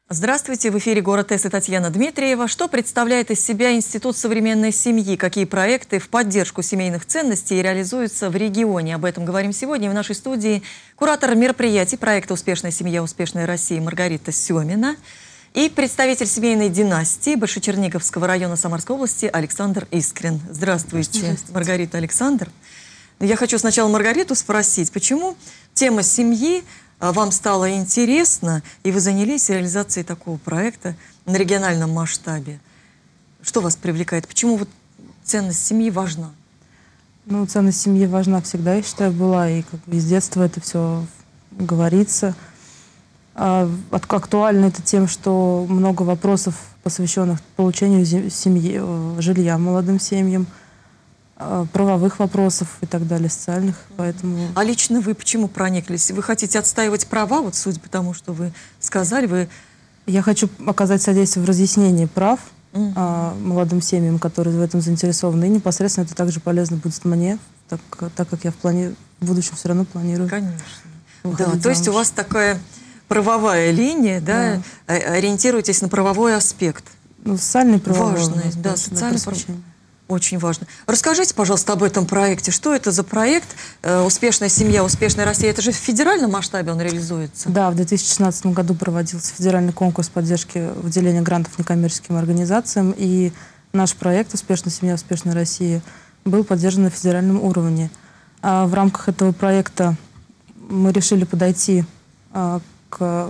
Здравствуйте, в эфире «Город С» и Татьяна Дмитриева. Что представляет из себя Институт современной семьи? Какие проекты в поддержку семейных ценностей реализуются в регионе? Об этом говорим сегодня. В нашей студии куратор мероприятий проекта «Успешная семья. Успешная Россия» Маргарита Семина и представитель семейной династии Большечерниговского района Самарской области Александр Искрин. Здравствуйте, Маргарита, Александр. Я хочу сначала Маргариту спросить, почему тема семьи вам стало интересно, и вы занялись реализацией такого проекта на региональном масштабе? Что вас привлекает? Почему вот ценность семьи важна? Ну, ценность семьи важна всегда, я считаю, была. И как бы из детства это все говорится. Актуально это тем, что много вопросов, посвященных получению семьи, жилья молодым семьям, правовых вопросов и так далее, социальных, поэтому... А лично вы почему прониклись? Вы хотите отстаивать права, вот судя по тому, что вы сказали, вы... Я хочу оказать содействие в разъяснении прав молодым семьям, которые в этом заинтересованы, и непосредственно это также полезно будет мне, так как я в будущем все равно планирую. Конечно. Да, то есть у вас такая правовая линия, да, ориентируетесь на правовой аспект. Ну, социальный правовой. Важный, да, социальный правовой. Очень важно. Расскажите, пожалуйста, об этом проекте. Что это за проект «Успешная семья, успешная Россия»? Это же в федеральном масштабе он реализуется? Да, в 2016 году проводился федеральный конкурс поддержки выделения грантов некоммерческим организациям. И наш проект «Успешная семья, успешная Россия» был поддержан на федеральном уровне. В рамках этого проекта мы решили подойти к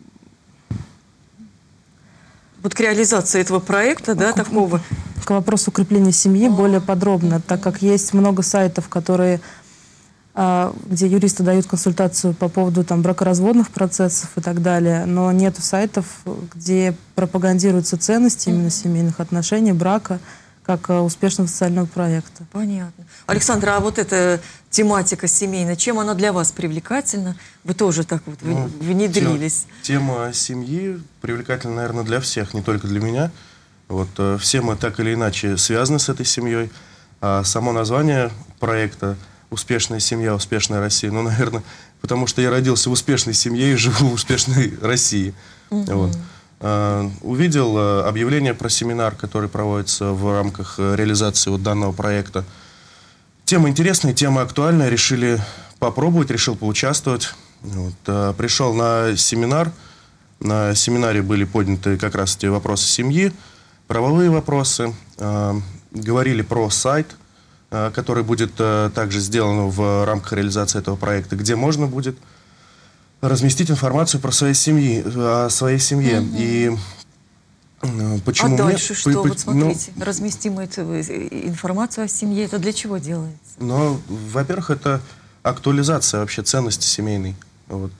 реализации этого проекта, да, такого... К вопросу укрепления семьи более подробно, так как есть много сайтов, где юристы дают консультацию по поводу бракоразводных процессов и так далее, но нет сайтов, где пропагандируются ценности именно семейных отношений, брака, как успешного социального проекта. Понятно. Александр, а вот эта тематика семейная, чем она для вас привлекательна? Вы тоже так вот внедрились. Тема семьи привлекательна, наверное, для всех, не только для меня. Вот, все мы так или иначе связаны с этой семьей. А само название проекта «Успешная семья, успешная Россия», ну, наверное, потому что я родился в успешной семье и живу в успешной России. Вот. Увидел объявление про семинар, который проводится в рамках реализации вот данного проекта. Тема интересная, тема актуальная, решил поучаствовать. Вот, пришел на семинар. На семинаре были подняты как раз эти вопросы семьи, правовые вопросы. Говорили про сайт, который будет также сделан в рамках реализации этого проекта, где можно будет разместить информацию про своей семьи, о своей семье. И почему дальше что? Вот смотрите, разместим эту информацию о семье. Это для чего делается? Ну, во-первых, это актуализация вообще ценности семейной. Вот,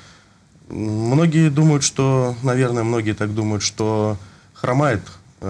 многие думают, что, наверное, многие так думают, что хромает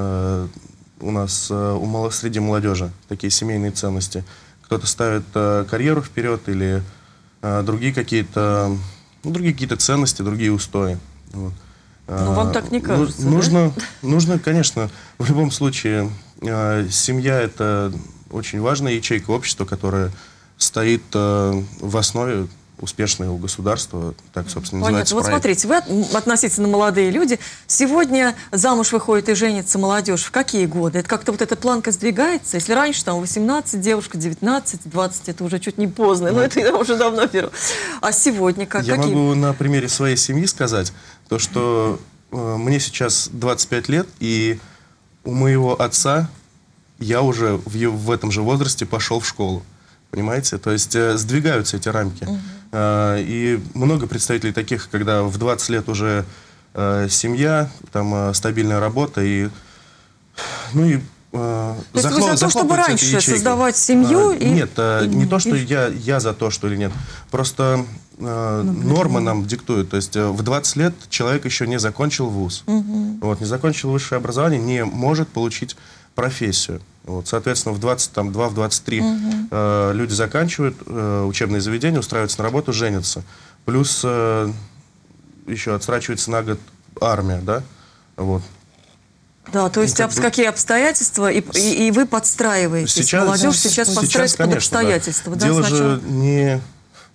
у нас среди молодежи такие семейные ценности. Кто-то ставит карьеру вперед или другие какие-то ценности, другие устои. Вот. Ну, вам так не кажется, нужно, конечно, в любом случае, семья — это очень важная ячейка общества, которая стоит в основе успешного государства, так, собственно, называется вот проект. Смотрите, вы относительно молодые люди. Сегодня замуж выходит и женится молодежь. В какие годы? Это как-то вот эта планка сдвигается? Если раньше там 18, девушка 19, 20, это уже чуть не поздно, но это я уже давно беру. А сегодня как? Я могу на примере своей семьи сказать, то, что мне сейчас 25 лет, и у моего отца я уже в этом же возрасте пошел в школу. Понимаете? То есть сдвигаются эти рамки. И много представителей таких, когда в 20 лет уже семья, там стабильная работа, то есть вы за то, чтобы раньше создавать семью? Нет, не то, что я за то, что или нет. Просто нормы нам диктуют. То есть в 20 лет человек еще не закончил вуз, не закончил высшее образование, не может получить профессию. Вот, соответственно, в 22-23 люди заканчивают учебные заведения, устраиваются на работу, женятся. Плюс еще отсрачивается на год армия, да? Вот. Да, то есть какие обстоятельства, и вы подстраиваетесь. Молодежь сейчас подстраивается под обстоятельства. Да. Дело же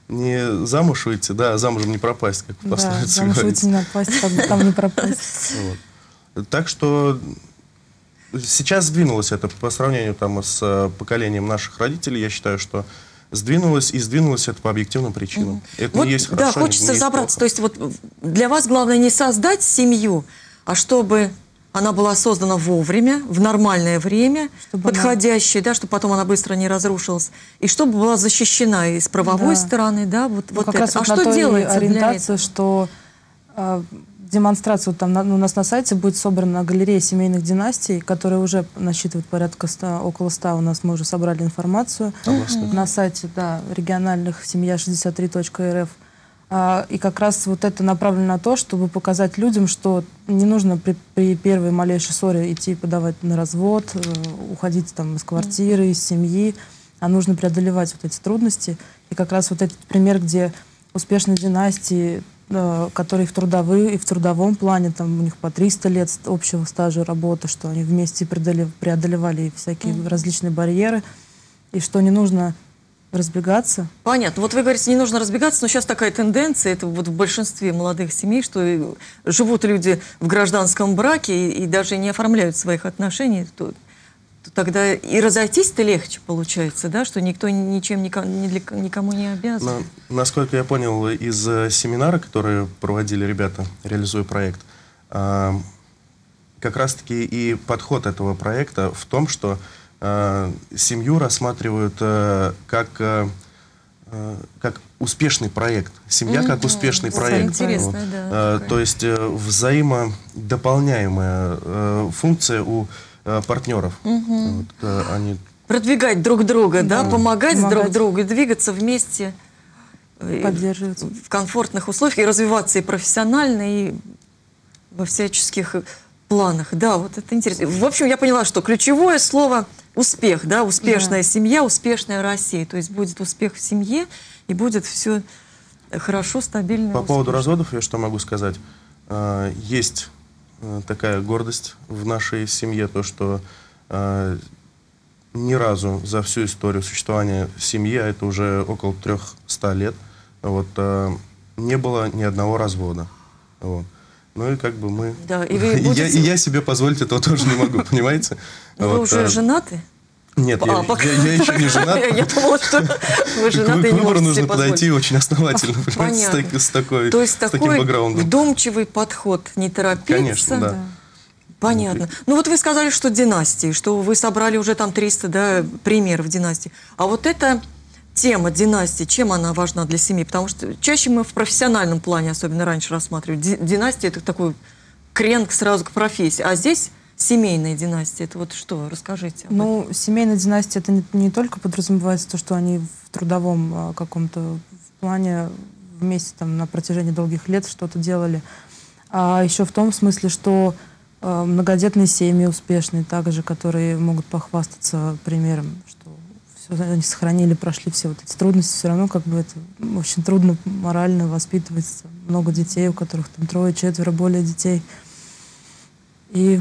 не замуж выйти, да, а замужем не пропасть, как в пословице замуж говорится. выйти не напасть, как бы там не пропасть. Вот. Так что сейчас сдвинулось это по сравнению там, с поколением наших родителей. Я считаю, что сдвинулось, и сдвинулось это по объективным причинам. Это Вот, не есть хорошо, да, хочется не есть разобраться. плохо. То есть вот для вас главное не создать семью, а чтобы она была создана вовремя, в нормальное время, Чтобы подходящее, да, чтобы потом она быстро не разрушилась, и чтобы была защищена и с правовой Да. стороны, да, вот, Ну, вот как это. раз А вот на что той делается для ориентация, этого? что демонстрация, вот там у нас на сайте будет собрана галерея семейных династий, которая уже насчитывает порядка 100, около 100, у нас мы уже собрали информацию на сайте, да, региональных семья63.рф. И как раз вот это направлено на то, чтобы показать людям, что не нужно при первой малейшей ссоре идти подавать на развод, уходить там из квартиры, из семьи, а нужно преодолевать вот эти трудности. И как раз вот этот пример, где успешные династии, которые в трудовом плане, там у них по 300 лет общего стажа работы, что они вместе преодолевали всякие различные барьеры, и что не нужно разбегаться. Понятно. Вот вы говорите, не нужно разбегаться, но сейчас такая тенденция, это вот в большинстве молодых семей, что живут люди в гражданском браке и даже не оформляют своих отношений, то тогда и разойтись-то легче получается, да, что никто ничем никому не обязан. Но, насколько я понял из семинара, которые проводили ребята, реализуя проект, как раз-таки и подход этого проекта в том, что семью рассматривают как успешный проект. Семья как успешный проект. Интересно, да. То есть взаимодополняемая функция у партнеров. Вот, они... Продвигать друг друга, да, помогать друг другу, двигаться вместе. Поддерживать. В комфортных условиях и развиваться и профессионально, и во всяческих планах. Да, вот это интересно. В общем, я поняла, что ключевое слово успех, да, успешная семья, успешная Россия. То есть будет успех в семье, и будет все хорошо, стабильно. По поводу разводов я что могу сказать? Есть такая гордость в нашей семье, то, что ни разу за всю историю существования семьи, а это уже около 300 лет, вот, не было ни одного развода. Вот. Ну и как бы мы... Да, и вы будете... я себе позволить этого тоже не могу, понимаете? Вы уже женаты? Нет, я еще не женат. Я думала, что вы женаты и К не выбору можете нужно подойти позволить. очень основательно, Понятно. с таким То есть такой бэкграундом. вдумчивый подход, не торопиться. Конечно, да. Понятно. Ну вот вы сказали, что династии, что вы собрали уже там 300, да, примеров династий. А вот эта тема династии, чем она важна для семьи? Потому что чаще мы в профессиональном плане, особенно раньше, рассматривали. Династия — это такой крен сразу к профессии. А здесь семейная династия. Это вот что? Расскажите. Ну, семейная династия, это не только подразумевается то, что они в трудовом каком-то плане вместе там на протяжении долгих лет что-то делали, а еще в том смысле, что многодетные семьи успешные также, которые могут похвастаться примером, что все, они сохранили, прошли все вот эти трудности, все равно как бы это очень трудно морально воспитывать много детей, у которых там 3-4 более детей. И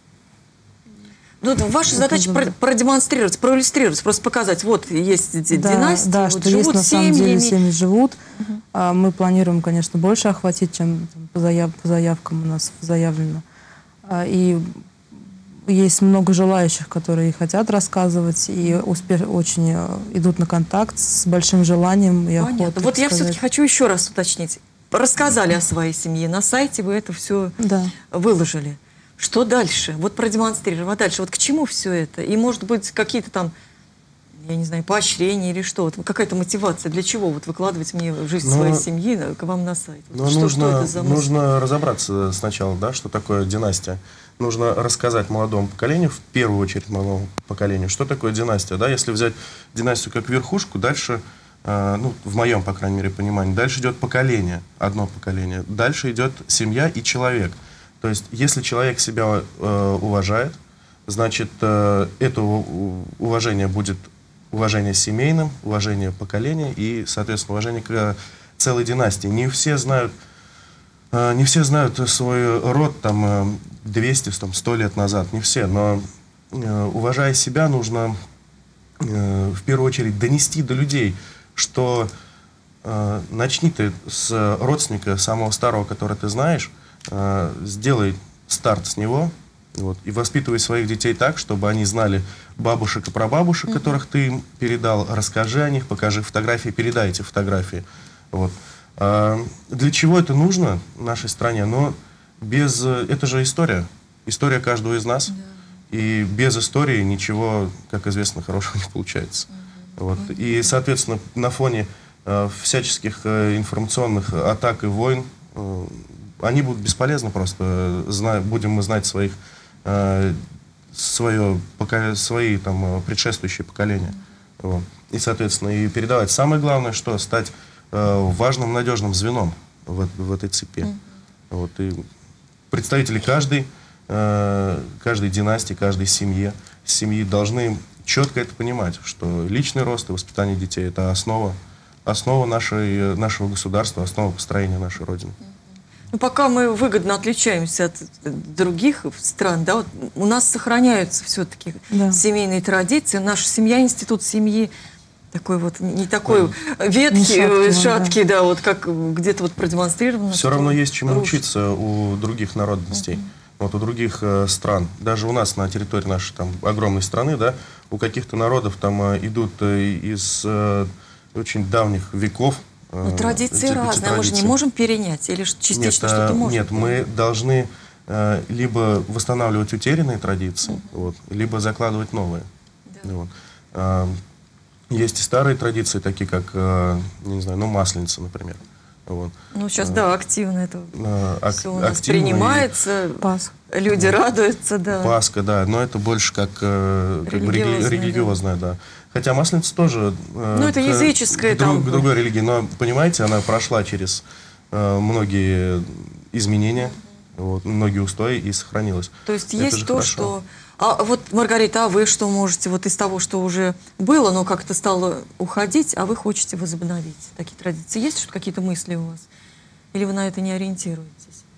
ну, ваша задача продемонстрировать, проиллюстрировать, просто показать, вот есть династии, да, вот что живут есть на самом деле семьями. семьи живут. Мы планируем, конечно, больше охватить, чем по заявкам у нас заявлено. И есть много желающих, которые хотят рассказывать и очень идут на контакт с большим желанием и охотой. Понятно. Вот я все-таки хочу еще раз уточнить. Рассказали о своей семье, на сайте вы это все выложили. Что дальше? Вот продемонстрировали. А дальше вот к чему все это? И может быть какие-то там, я не знаю, поощрения или что? Вот какая-то мотивация. Для чего вот выкладывать мне жизнь своей семьи к вам на сайт? Вот что это за мысль? Нужно разобраться сначала, да, что такое династия. Нужно рассказать молодому поколению, в первую очередь молодому поколению, что такое династия. Да? Если взять династию как верхушку, дальше, ну, в моем, по крайней мере, понимании, дальше идет поколение, одно поколение. Дальше идет семья и человек. То есть, если человек себя уважает, значит, это уважение будет уважение семейным, уважение поколения и, соответственно, уважение к целой династии. Не все знают свой род там 200-100 лет назад, не все, но уважая себя, нужно в первую очередь донести до людей, что начни ты с родственника самого старого, который ты знаешь, сделай старт с него, вот, и воспитывай своих детей так, чтобы они знали бабушек и прабабушек, которых ты им передал, расскажи о них, покажи фотографии, передай эти фотографии. Вот. Для чего это нужно в нашей стране? Но без... Это же история. История каждого из нас. И без истории ничего, как известно, хорошего не получается. Вот. И, соответственно, на фоне всяческих информационных атак и войн, они будут бесполезны просто. Будем мы знать свои там, предшествующие поколения. Вот. И, соответственно, и передавать. Самое главное, что стать важным, надежным звеном в этой цепи. Вот. И представители каждой династии, каждой семьи должны четко это понимать, что личный рост и воспитание детей — это основа нашего государства, основа построения нашей Родины. Ну, пока мы выгодно отличаемся от других стран, да, вот у нас сохраняются все-таки семейные традиции. Наша семья, институт семьи такой вот, не такой ветхий, шаткий, да, вот как где-то вот продемонстрировано. Все равно есть чему учиться у других народностей, вот у других стран. Даже у нас на территории нашей там огромной страны, да, у каких-то народов там идут из очень давних веков. Но традиции разные, мы же не можем перенять, или частично что-то можем? Нет, мы должны либо восстанавливать утерянные традиции, вот, либо закладывать новые. Вот. Есть и старые традиции, такие как, не знаю, ну, Масленица, например. Вот. Ну, сейчас, да, активно это все у нас активно принимается, люди радуются, да. Пасха, да, но это больше как религиозная, да. Хотя Масленица тоже ну, это языческая, к другой религии, но, понимаете, она прошла через многие изменения, вот, многие устои и сохранилась. То есть есть то, что... А вот, Маргарита, а вы что можете вот из того, что уже было, но как-то стало уходить, а вы хотите возобновить такие традиции? Есть какие-то мысли у вас? Или вы на это не ориентируетесь?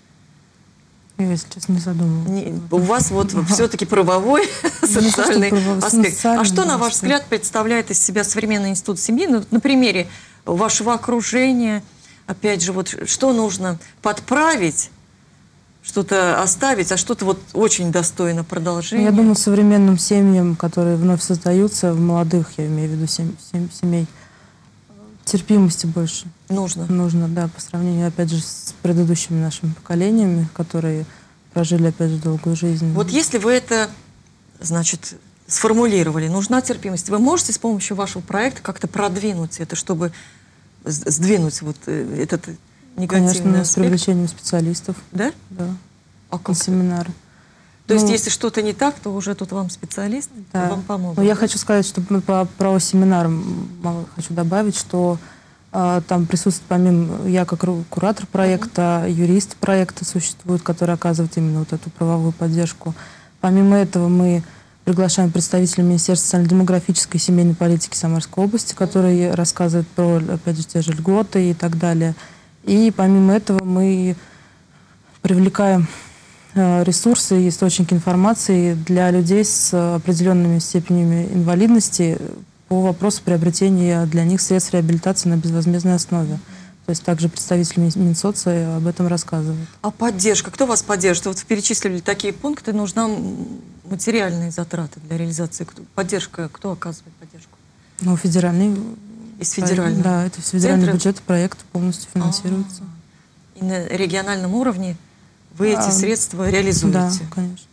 Я, если честно, не задумывалась. У вас вот все-таки правовой, социальный аспект. А что, на ваш взгляд, представляет из себя современный институт семьи? Ну, на примере вашего окружения, опять же, вот что нужно подправить, что-то оставить, а что-то вот очень достойно продолжения? Я думаю, современным семьям, которые вновь создаются, в молодых, я имею в виду семей, терпимости больше. Нужно, да, по сравнению, опять же, с предыдущими нашими поколениями, которые прожили, опять же, долгую жизнь. Вот если вы это, значит, сформулировали, нужна терпимость, вы можете с помощью вашего проекта как-то продвинуть это, чтобы сдвинуть вот этот негативный Конечно, аспект? с привлечением специалистов. Да? Да. А как? Семинары. То есть, если что-то не так, то уже тут вам специалист вам помогут. Но я хочу сказать, что про семинар хочу добавить, что там присутствует, помимо я как куратор проекта, юрист проекта существует, который оказывает именно вот эту правовую поддержку. Помимо этого мы приглашаем представителей Министерства социально-демографической и семейной политики Самарской области, которые рассказывают про, опять же, те же льготы и так далее. И помимо этого мы привлекаем ресурсы и источники информации для людей с определенными степенями инвалидности по вопросу приобретения для них средств реабилитации на безвозмездной основе. То есть также представители Минсоца об этом рассказывают. А поддержка? Кто вас поддержит? Вот перечислили такие пункты, нужна материальные затраты для реализации. Поддержка, кто оказывает поддержку? Ну, федеральный. Из федерального? Да, это федеральный бюджет, проект полностью финансируется. И на региональном уровне вы эти средства реализуете? Да, конечно.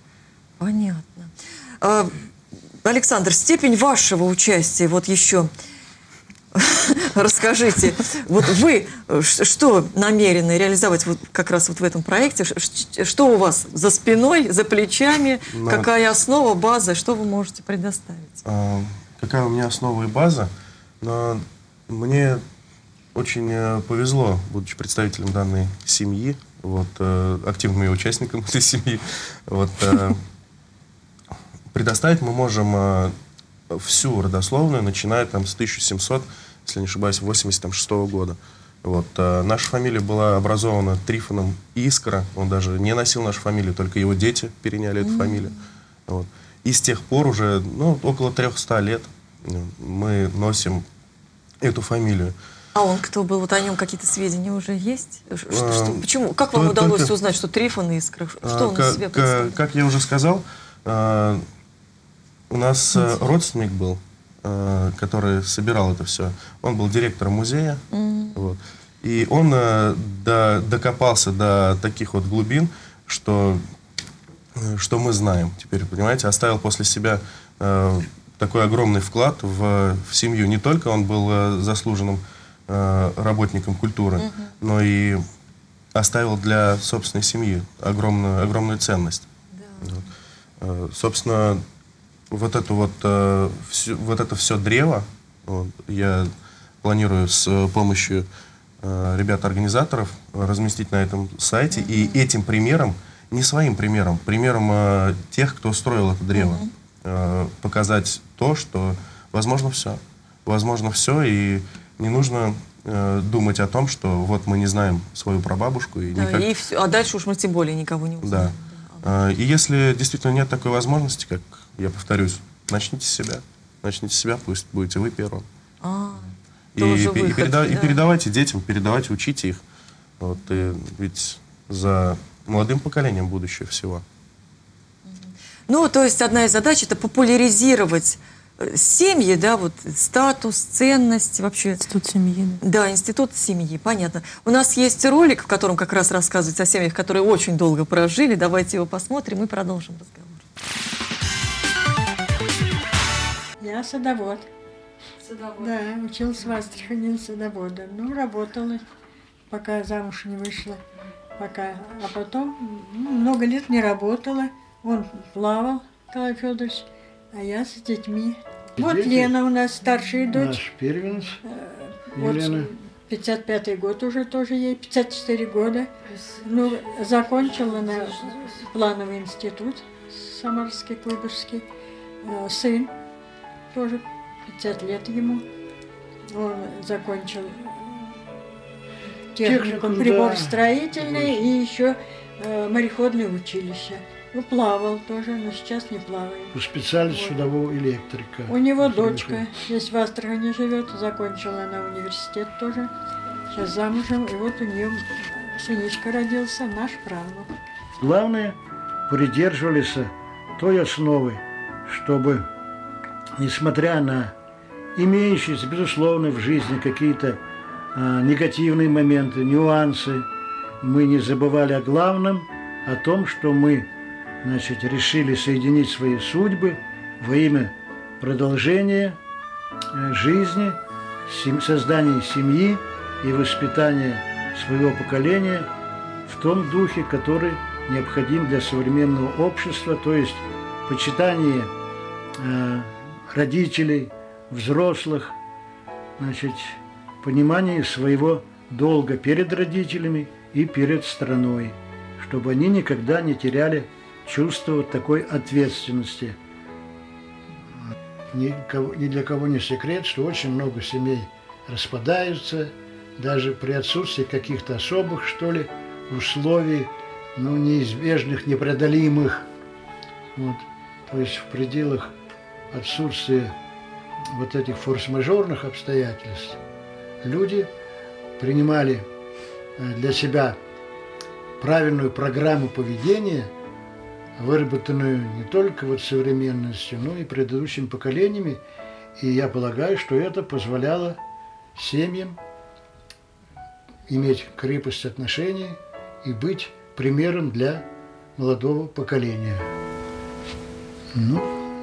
Понятно. Александр, степень вашего участия, вот еще расскажите, вот вы что намерены реализовать вот как раз вот в этом проекте? Что у вас за спиной, за плечами? Какая основа, база? Что вы можете предоставить? Какая у меня основа и база? Но мне очень повезло, будучи представителем данной семьи, вот, активным ее участником этой семьи. Вот, предоставить мы можем всю родословную, начиная там с 1700, если не ошибаюсь, 86 года. Вот, наша фамилия была образована Трифоном Искра, он даже не носил нашу фамилию, только его дети переняли эту фамилию. Вот. И с тех пор уже около 300 лет мы носим эту фамилию. А он кто был? Вот о нем какие-то сведения уже есть? Почему? Как то- вам удалось только- узнать, что Трифон Искра? Что он из себя представляет? Как я уже сказал, у нас родственник был, который собирал это все. Он был директором музея. Вот. И он докопался до таких вот глубин, что мы знаем теперь, понимаете, оставил после себя такой огромный вклад в семью. Не только он был заслуженным работником культуры, но и оставил для собственной семьи огромную ценность. Да. Вот. Собственно, вот это все древо я планирую с помощью ребят-организаторов разместить на этом сайте. И этим примером, не своим примером, примером тех, кто строил это древо, показать то, что возможно все. Возможно все, и не нужно думать о том, что вот мы не знаем свою прабабушку. И Да, и все. А дальше уж мы тем более никого не узнаем. Да. И если действительно нет такой возможности, как я повторюсь, начните с себя. Начните с себя, пусть будете вы первым. И передавайте детям, передавайте, учите их. Вот, и ведь за молодым поколением будущее всего. Ну, то есть одна из задач — это популяризировать семьи, да, вот статус, ценность вообще. Институт семьи. Да, институт семьи, понятно. У нас есть ролик, в котором как раз рассказывается о семьях, которые очень долго прожили. Давайте его посмотрим и продолжим разговор. Я садовод. Да, училась в Астрахани садовода. Ну, работала, пока замуж не вышла. А потом много лет не работала. Он плавал, Николай Федорович, а я с детьми. Вот Дети? Лена у нас старшая дочь. Наш первенец, Вот Елена. 55-й год уже тоже ей, 54 года. Ну, закончила на плановый институт Самарский, Клыбышский. Сын тоже 50 лет ему. Он закончил техникум Техникум, приборостроительный да. и еще мореходное училище. Ну, плавал тоже, но сейчас не плавает. Специальность судового электрика. У него дочка здесь в Астрахани живет, закончила она университет тоже. Сейчас замужем, и вот у нее сынишка родился, наш правнук. Главное, придерживались той основы, чтобы, несмотря на имеющиеся, безусловно, в жизни какие-то негативные моменты, нюансы, мы не забывали о главном, о том, что мы, значит, решили соединить свои судьбы во имя продолжения жизни, создания семьи и воспитания своего поколения в том духе, который необходим для современного общества, то есть почитание родителей, взрослых, значит, понимание своего долга перед родителями и перед страной, чтобы они никогда не теряли чувство такой ответственности. Ни для кого не секрет, что очень много семей распадаются, даже при отсутствии каких-то особых, что ли, условий, ну, неизбежных, непреодолимых. Вот. То есть в пределах отсутствия вот этих форс-мажорных обстоятельств люди принимали для себя правильную программу поведения, выработанную не только вот современностью, но и предыдущими поколениями. И я полагаю, что это позволяло семьям иметь крепость отношений и быть примером для молодого поколения. Ну.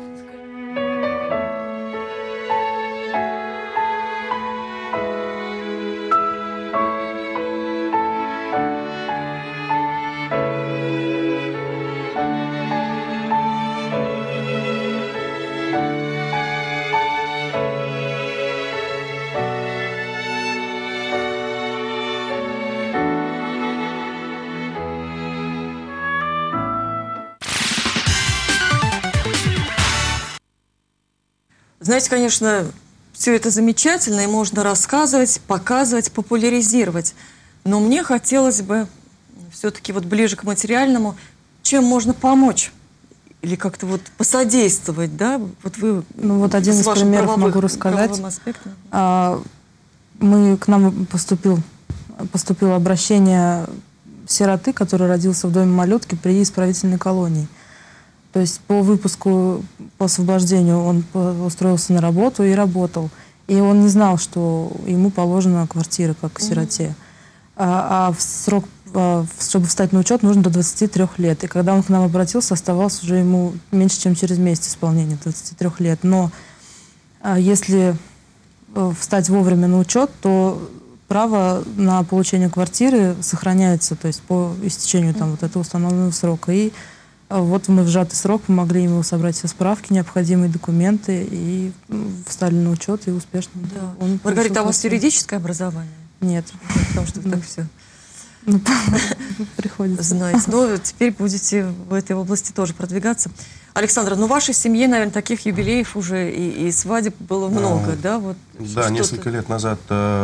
Знаете, конечно, все это замечательно, и можно рассказывать, показывать, популяризировать. Но мне хотелось бы все-таки вот ближе к материальному, чем можно помочь или как-то вот посодействовать, да? Вот вы Ну вот один с из вашим примеров могу рассказать. правовым аспектом. К нам поступило обращение сироты, который родился в доме малютки при исправительной колонии. То есть по выпуску, по освобождению он устроился на работу и работал. И он не знал, что ему положена квартира, как сироте. А в срок, чтобы встать на учет, нужно до 23 лет. И когда он к нам обратился, оставалось уже ему меньше, чем через месяц исполнения 23 лет. Но если встать вовремя на учет, то право на получение квартиры сохраняется, то есть по истечению там вот этого установленного срока. И вот мы в сжатый срок помогли ему собрать все справки, необходимые документы, и встали на учет, и успешно. Да. Маргарита, а у вас юридическое образование? Нет. Потому что вы так все приходится. Знаете. Но теперь будете в этой области тоже продвигаться. Александра, ну в вашей семье, наверное, таких юбилеев уже и свадеб было много, да? Вот да, несколько лет назад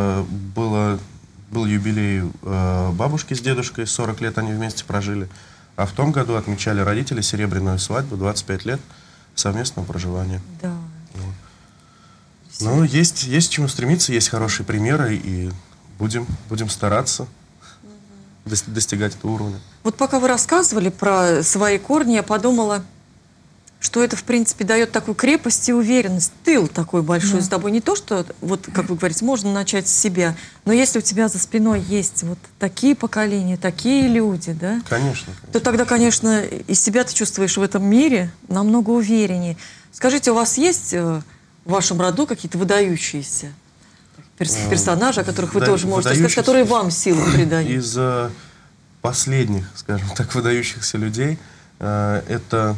был юбилей бабушки с дедушкой, 40 лет они вместе прожили. А в том году отмечали родители серебряную свадьбу, 25 лет совместного проживания. Да. Вот. Ну, есть к чему стремиться, есть хорошие примеры, и будем стараться достигать этого уровня. Вот пока вы рассказывали про свои корни, я подумала, что это, в принципе, дает такую крепость и уверенность. Тыл такой большой за тобой. Не то, что, вот, как вы говорите, можно начать с себя, но если у тебя за спиной есть вот такие поколения, такие люди, да? Конечно. То тогда, конечно, и себя ты чувствуешь в этом мире намного увереннее. Скажите, у вас есть в вашем роду какие-то выдающиеся персонажи, о которых вы тоже можете сказать, которые вам силу придают? Из последних, скажем так, выдающихся людей, это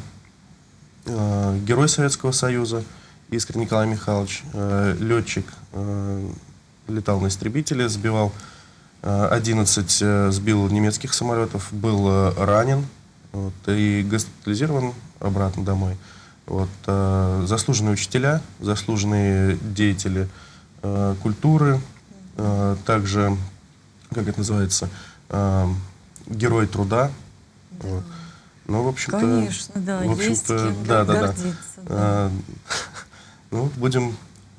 герой Советского Союза Искрен Николай Михайлович, летчик, летал на истребителе, сбивал 11, сбил немецких самолетов, был ранен вот, и госпитализирован обратно домой. Вот, заслуженные учителя, заслуженные деятели культуры, также, как это называется, герой труда. Вот. Ну, в общем-то, конечно, да, в общем-то, есть кем да. гордиться. Да. Ну, будем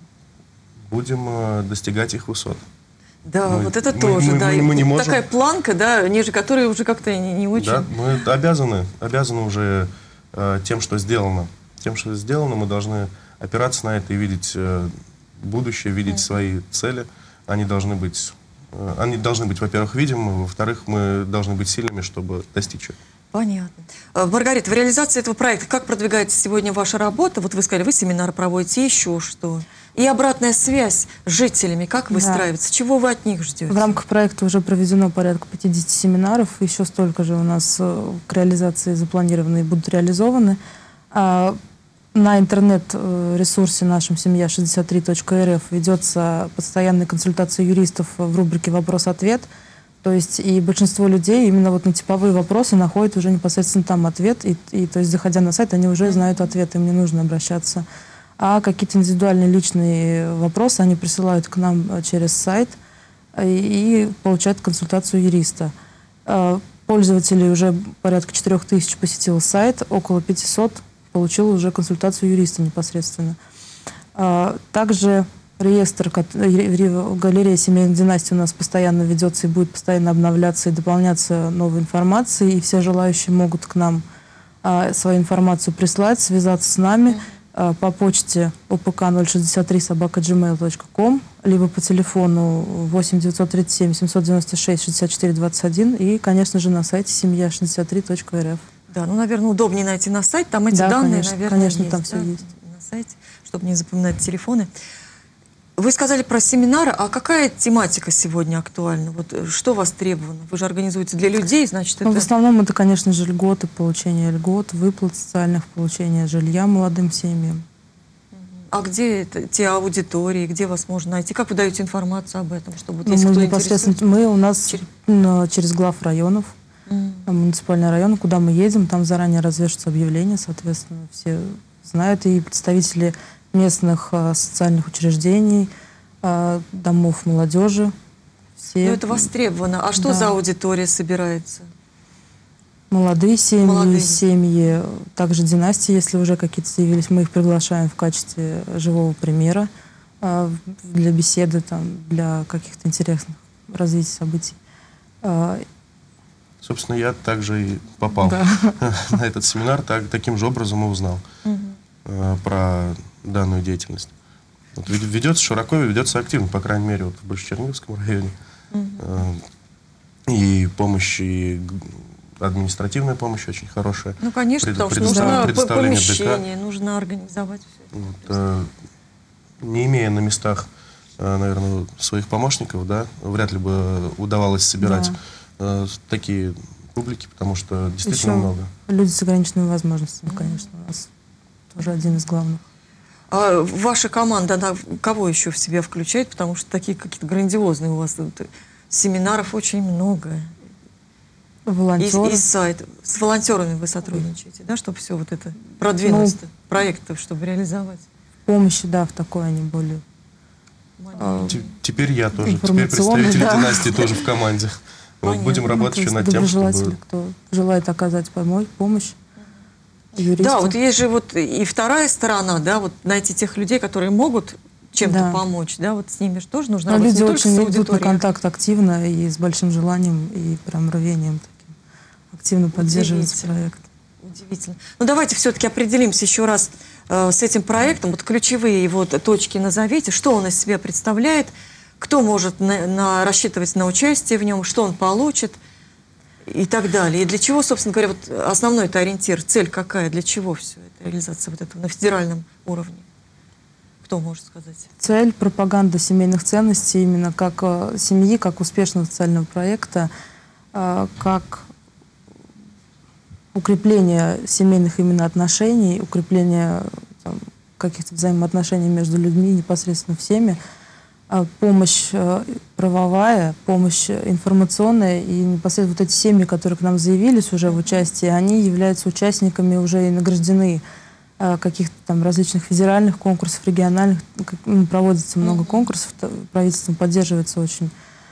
достигать их высот. Да, вот это тоже, да. Мы не можем... Такая планка, да, ниже которой уже как-то не очень. Да, мы обязаны уже тем, что сделано. Тем, что сделано, мы должны опираться на это и видеть будущее, видеть свои цели. Они должны быть, во-первых, видимыми, во-вторых, мы должны быть сильными, чтобы достичь их. Понятно. Маргарита, в реализации этого проекта как продвигается сегодня ваша работа? Вот вы сказали, вы семинары проводите, еще что? И обратная связь с жителями, как выстраивается? Чего вы от них ждете? В рамках проекта уже проведено порядка 50 семинаров, еще столько же у нас к реализации запланированы и будут реализованы. На интернет-ресурсе нашем «Семья63.рф» ведется постоянная консультация юристов в рубрике «Вопрос-ответ». То есть и большинство людей именно вот на типовые вопросы находят уже непосредственно там ответ. И то есть, заходя на сайт, они уже знают ответ, им не нужно обращаться. А какие-то индивидуальные личные вопросы они присылают к нам через сайт и получают консультацию юриста. Пользователей уже порядка 4000 посетил сайт, около 500 получил уже консультацию юриста непосредственно. Также реестр галереи семейных династий у нас постоянно ведется и будет постоянно обновляться и дополняться новой информацией. И все желающие могут к нам свою информацию прислать, связаться с нами по почте opk063@gmail.com, либо по телефону 8 937 796 64 21 и, конечно же, на сайте семья63.рф. Да, ну, наверное, удобнее найти на сайт, там эти данные, наверное, конечно, есть, там все есть. На сайте, чтобы не запоминать телефоны. Вы сказали про семинары, а какая тематика сегодня актуальна? Вот что востребовано? Вы же организуете для людей, значит, это... В основном это, конечно же, льготы, получение льгот, выплат социальных, получение жилья молодым семьям. А где это, те аудитории, где вас можно найти? Как вы даете информацию об этом? Чтобы, вот, мы непосредственно, у нас через глав районов, муниципальный район, куда мы едем, там заранее развешиваются объявления, соответственно, все знают, и представители местных социальных учреждений, домов молодежи. Все. Но это востребовано. А что за аудитория собирается? Молодые семьи, семьи, также династии, если уже какие-то заявились, мы их приглашаем в качестве живого примера. для беседы, там, для каких-то интересных развитий событий. Собственно, я также и попал на этот семинар, таким же образом и узнал про данную деятельность. Вот, ведется широко, ведется активно, по крайней мере, вот в Большечерниговском районе. И помощь, и административная помощь очень хорошая. Ну, конечно, потому что нужно помещение, нужно организовать все это. Вот, не имея на местах, наверное, своих помощников, да, вряд ли бы удавалось собирать такие публики, потому что действительно еще много. Люди с ограниченными возможностями, конечно, у нас тоже один из главных. А ваша команда, она кого еще в себя включает? Потому что такие какие-то грандиозные у вас семинаров очень много. Волонтеры. И сайт. С волонтерами вы сотрудничаете, да, чтобы все вот это продвинуть, проекты, чтобы реализовать? Помощи, да, в такой они более... Теперь я тоже. Теперь представитель династии тоже в команде. Вот будем работать еще над тем, чтобы... кто желает оказать помощь. Юристы. Да, вот есть же вот и вторая сторона, да, вот найти тех людей, которые могут чем-то помочь, да, вот с ними же тоже нужно работать. Люди очень идут на контакт активно и с большим желанием и прям рвением таким. Активно поддерживается проект. Удивительно. Ну давайте все-таки определимся еще раз с этим проектом. Вот ключевые его точки назовите, что он из себя представляет, кто может рассчитывать на участие в нем, что он получит и так далее. И для чего, собственно говоря, вот основной это ориентир, цель какая, для чего все это, реализация вот этого на федеральном уровне? Кто может сказать? Цель — пропаганда семейных ценностей именно как семьи, как успешного социального проекта, как укрепление семейных именно отношений, укрепление каких-то взаимоотношений между людьми непосредственно в семье, помощь правовая, помощь информационная, и непосредственно вот эти семьи, которые к нам заявились уже в участии, они являются участниками уже и награждены каких-то там различных федеральных конкурсов, региональных, проводится много конкурсов, правительством поддерживается очень.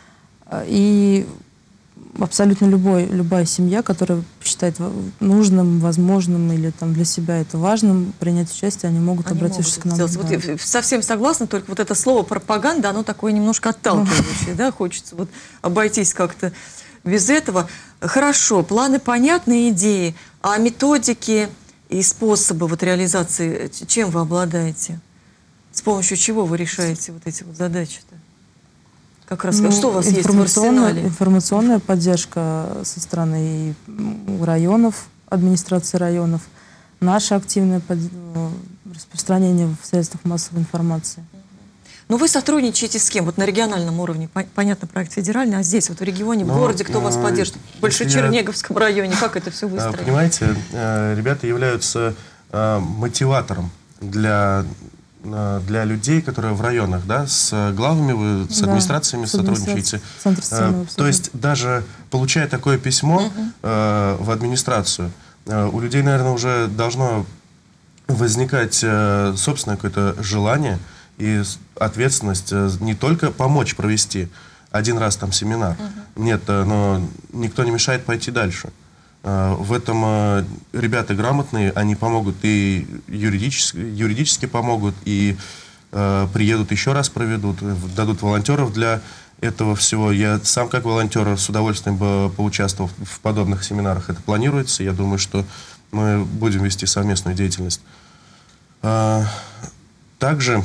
И абсолютно любая семья, которая считает нужным, возможным или там для себя это важным принять участие, они могут обратиться к нам. Вот я совсем согласна, только вот это слово пропаганда, оно такое немножко отталкивающее, да, хочется вот обойтись как-то без этого. Хорошо, планы понятны, идеи, а методики и способы вот реализации, чем вы обладаете? С помощью чего вы решаете вот эти вот задачи-то? Как раз, что у вас есть в арсенале? Информационная поддержка со стороны районов, администрации районов, наше активное распространение в средствах массовой информации. Но вы сотрудничаете с кем? Вот на региональном уровне, понятно, проект федеральный, а здесь, вот в регионе, в городе, кто вас поддержит? В Большечерниговском районе, как это все выстроено? Понимаете, ребята являются мотиватором для людей, которые в районах, да, с главами вы, с администрациями сотрудничаете. То есть даже получая такое письмо в администрацию, у людей, наверное, уже должно возникать собственное какое-то желание и ответственность не только помочь провести один раз там семинар, нет, но никто не мешает пойти дальше. В этом ребята грамотные, они помогут и юридически помогут, и приедут еще раз проведут, дадут волонтеров для этого всего. Я сам как волонтер с удовольствием бы поучаствовал в подобных семинарах. Это планируется. Я думаю, что мы будем вести совместную деятельность. Также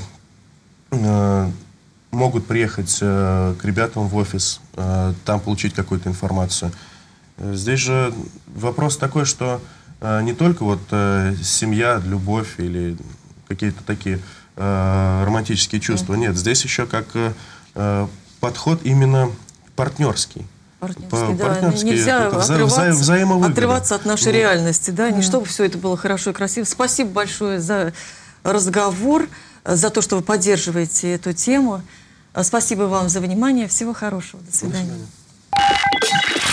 могут приехать к ребятам в офис, там получить какую-то информацию. Здесь же вопрос такой, что не только вот семья, любовь или какие-то такие романтические чувства. Нет, здесь еще как подход именно партнерский. Партнерский, нельзя отрываться от нашей реальности, да, не чтобы все это было хорошо и красиво. Спасибо большое за разговор, за то, что вы поддерживаете эту тему. Спасибо вам за внимание. Всего хорошего. До свидания.